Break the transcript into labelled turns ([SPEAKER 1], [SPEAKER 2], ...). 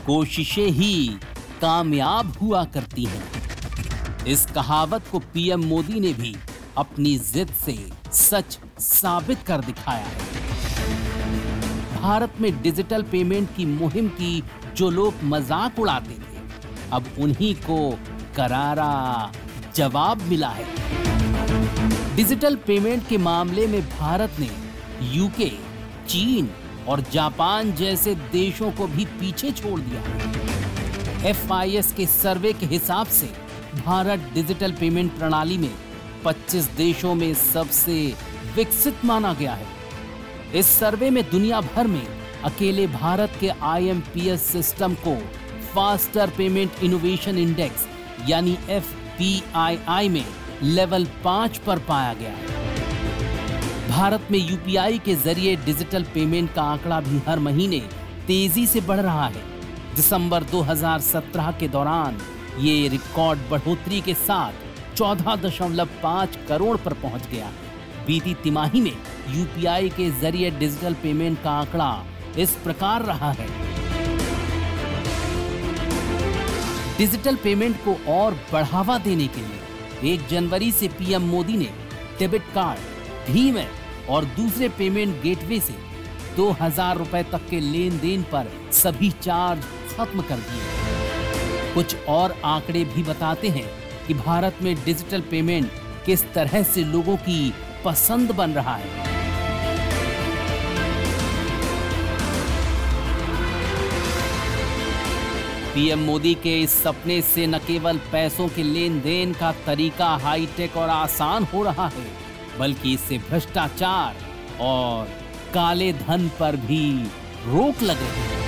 [SPEAKER 1] कोशिशें ही कामयाब हुआ करती हैं। इस कहावत को पीएम मोदी ने भी अपनी जिद से सच साबित कर दिखाया है। भारत में डिजिटल पेमेंट की मुहिम की जो लोग मजाक उड़ाते थे, अब उन्हीं को करारा जवाब मिला है। डिजिटल पेमेंट के मामले में भारत ने यूके, चीन और जापान जैसे देशों को भी पीछे छोड़ दिया है। FIS के सर्वे के हिसाब से भारत डिजिटल पेमेंट प्रणाली में 25 देशों में सबसे विकसित माना गया है। इस सर्वे में दुनिया भर में अकेले भारत के IMPS सिस्टम को फास्टर पेमेंट इनोवेशन इंडेक्स यानी FPII में लेवल 5 पर पाया गया है। भारत में UPI के जरिए डिजिटल पेमेंट का आंकड़ा भी हर महीने तेजी से बढ़ रहा है। दिसंबर 2017 के दौरान ये रिकॉर्ड बढ़ोतरी के साथ 14.5 करोड़ पर पहुंच गया। बीती तिमाही में UPI के जरिए डिजिटल पेमेंट का आंकड़ा इस प्रकार रहा है। डिजिटल पेमेंट को और बढ़ावा देने के लिए 1 जनवरी से पीएम मोदी ने डेबिट कार्ड, भीम ऐप और दूसरे पेमेंट गेटवे से 2000 रुपए तक के लेन देन पर सभी चार्ज खत्म कर दिए। कुछ और आंकड़े भी बताते हैं कि भारत में डिजिटल पेमेंट किस तरह से लोगों की पसंद बन रहा है। पीएम मोदी के इस सपने से न केवल पैसों के लेन देन का तरीका हाईटेक और आसान हो रहा है, बल्कि इससे भ्रष्टाचार और काले धन पर भी रोक लग रही है।